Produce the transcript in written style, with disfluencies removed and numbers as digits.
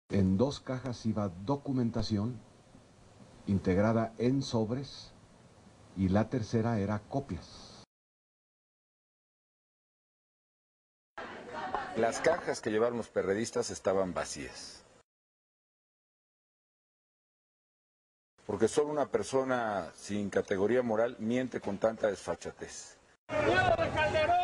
En 2 cajas iba documentación integrada en sobres y la tercera era copias. Las cajas que llevaron los perredistas estaban vacías. Porque solo una persona sin categoría moral miente con tanta desfachatez.